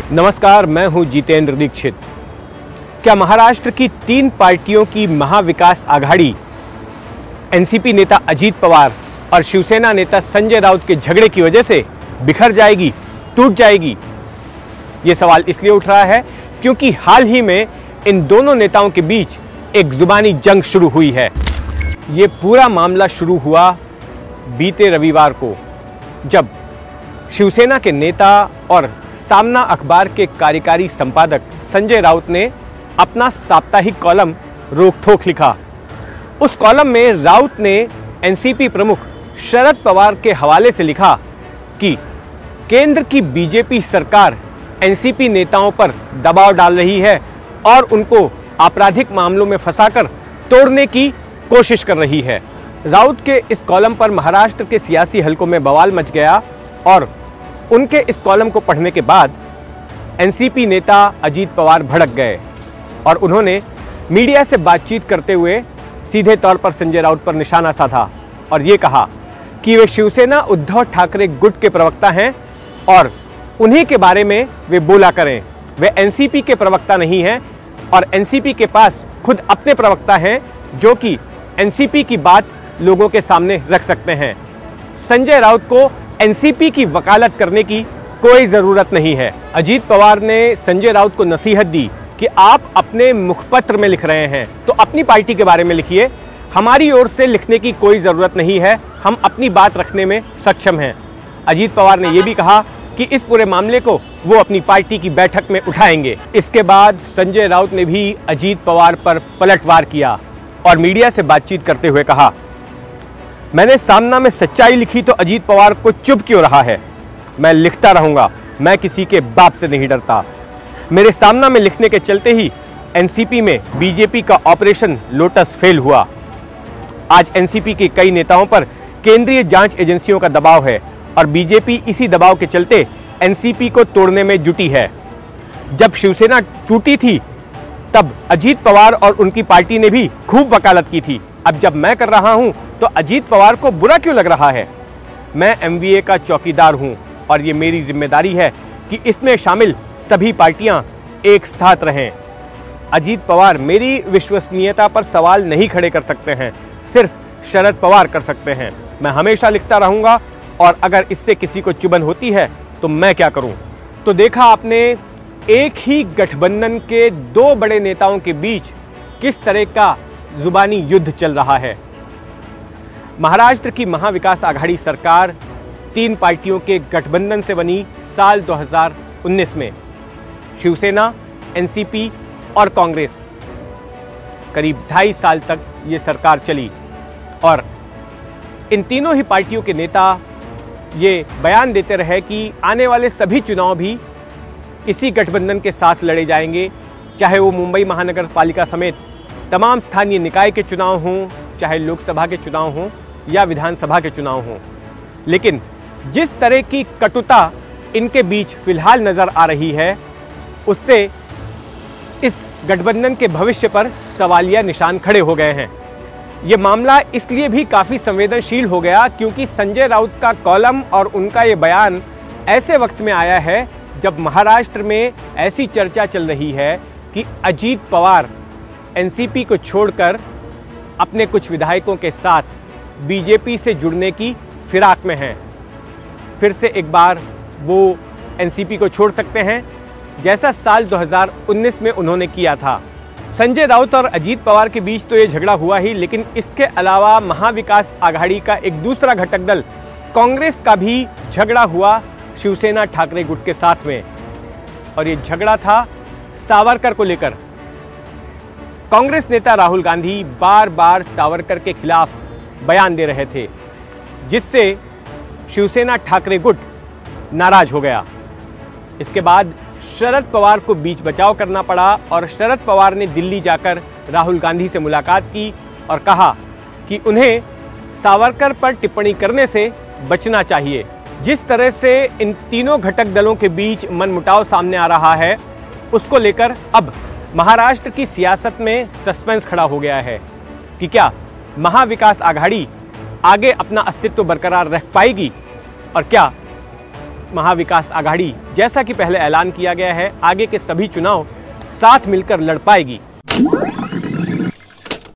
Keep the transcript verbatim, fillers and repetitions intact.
नमस्कार, मैं हूं जितेंद्र दीक्षित। क्या महाराष्ट्र की तीन पार्टियों की महाविकास आघाड़ी एनसीपी नेता अजीत पवार और शिवसेना नेता संजय राउत के झगड़े की वजह से बिखर जाएगी, टूट जाएगी? ये सवाल इसलिए उठ रहा है क्योंकि हाल ही में इन दोनों नेताओं के बीच एक जुबानी जंग शुरू हुई है। ये पूरा मामला शुरू हुआ बीते रविवार को, जब शिवसेना के नेता और सामना अखबार के कार्यकारी संपादक संजय राउत ने अपना साप्ताहिक कॉलम रोक ठोक लिखा। उस कॉलम में राउत ने एनसीपी प्रमुख शरद पवार के हवाले से लिखा कि केंद्र की बीजेपी सरकार एनसीपी नेताओं पर दबाव डाल रही है और उनको आपराधिक मामलों में फंसाकर तोड़ने की कोशिश कर रही है। राउत के इस कॉलम पर महाराष्ट्र के सियासी हलकों में बवाल मच गया और उनके इस कॉलम को पढ़ने के बाद एनसीपी नेता अजीत पवार भड़क गए और उन्होंने मीडिया से बातचीत करते हुए सीधे तौर पर संजय राउत पर निशाना साधा और ये कहा कि वे शिवसेना उद्धव ठाकरे गुट के प्रवक्ता हैं और उन्हीं के बारे में वे बोला करें। वे एनसीपी के प्रवक्ता नहीं हैं और एनसीपी के पास खुद अपने प्रवक्ता हैं जो कि एनसीपी की बात लोगों के सामने रख सकते हैं। संजय राउत को एनसीपी की वकालत करने की कोई जरूरत नहीं है। अजीत पवार ने संजय राउत को नसीहत दी कि आप अपने मुखपत्र में लिख रहे हैं तो अपनी पार्टी के बारे में लिखिए, हमारी ओर से लिखने की कोई जरूरत नहीं है, हम अपनी बात रखने में सक्षम हैं। अजीत पवार ने यह भी कहा कि इस पूरे मामले को वो अपनी पार्टी की बैठक में उठाएंगे। इसके बाद संजय राउत ने भी अजीत पवार पर पलटवार किया और मीडिया से बातचीत करते हुए कहा, मैंने सामना में सच्चाई लिखी तो अजीत पवार को चुप क्यों रहा है? मैं लिखता रहूंगा, मैं किसी के बाप से नहीं डरता। मेरे सामना में लिखने के चलते ही एनसीपी में बीजेपी का ऑपरेशन लोटस फेल हुआ। आज एनसीपी के कई नेताओं पर केंद्रीय जांच एजेंसियों का दबाव है और बीजेपी इसी दबाव के चलते एनसीपी को तोड़ने में जुटी है। जब शिवसेना टूटी थी तब अजीत पवार और उनकी पार्टी ने भी खूब वकालत की थी। अब जब मैं कर रहा हूं तो अजीत पवार को बुरा क्यों लग रहा है? मैं एमवीए का चौकीदार हूं और ये मेरी जिम्मेदारी है कि इसमें शामिल सभी पार्टियां एक साथ रहें। अजीत पवार मेरी विश्वसनीयता पर सवाल नहीं खड़े कर सकते हैं, सिर्फ शरद पवार कर सकते हैं। मैं हमेशा लिखता रहूंगा और अगर इससे किसी को चुभन होती है तो मैं क्या करूं? तो देखा आपने एक ही गठबंधन के दो बड़े नेताओं के बीच किस तरह का जुबानी युद्ध चल रहा है। महाराष्ट्र की महाविकास आघाड़ी सरकार तीन पार्टियों के गठबंधन से बनी साल दो हज़ार उन्नीस में। शिवसेना, एनसीपी और कांग्रेस, करीब ढाई साल तक ये सरकार चली और इन तीनों ही पार्टियों के नेता ये बयान देते रहे कि आने वाले सभी चुनाव भी इसी गठबंधन के साथ लड़े जाएंगे, चाहे वो मुंबई महानगर पालिका समेत तमाम स्थानीय निकाय के चुनाव हों, चाहे लोकसभा के चुनाव हों या विधानसभा के चुनाव हों। लेकिन जिस तरह की कटुता इनके बीच फिलहाल नजर आ रही है, उससे इस गठबंधन के भविष्य पर सवालिया निशान खड़े हो गए हैं। ये मामला इसलिए भी काफी संवेदनशील हो गया क्योंकि संजय राउत का कॉलम और उनका ये बयान ऐसे वक्त में आया है जब महाराष्ट्र में ऐसी चर्चा चल रही है कि अजीत पवार एनसीपी को छोड़कर अपने कुछ विधायकों के साथ बीजेपी से जुड़ने की फिराक में हैं। फिर से एक बार वो एनसीपी को छोड़ सकते हैं, जैसा साल दो हज़ार उन्नीस में उन्होंने किया था। संजय राउत और अजीत पवार के बीच तो ये झगड़ा हुआ ही, लेकिन इसके अलावा महाविकास आघाड़ी का एक दूसरा घटक दल कांग्रेस का भी झगड़ा हुआ शिवसेना ठाकरे गुट के साथ में, और ये झगड़ा था सावरकर को लेकर। कांग्रेस नेता राहुल गांधी बार बार सावरकर के खिलाफ बयान दे रहे थे, जिससे शिवसेना ठाकरे गुट नाराज हो गया। इसके बाद शरद पवार को बीच बचाव करना पड़ा और शरद पवार ने दिल्ली जाकर राहुल गांधी से मुलाकात की और कहा कि उन्हें सावरकर पर टिप्पणी करने से बचना चाहिए। जिस तरह से इन तीनों घटक दलों के बीच मनमुटाव सामने आ रहा है, उसको लेकर अब महाराष्ट्र की सियासत में सस्पेंस खड़ा हो गया है कि क्या महाविकास आघाड़ी आगे अपना अस्तित्व बरकरार रख पाएगी और क्या महाविकास आघाड़ी, जैसा कि पहले ऐलान किया गया है, आगे के सभी चुनाव साथ मिलकर लड़ पाएगी।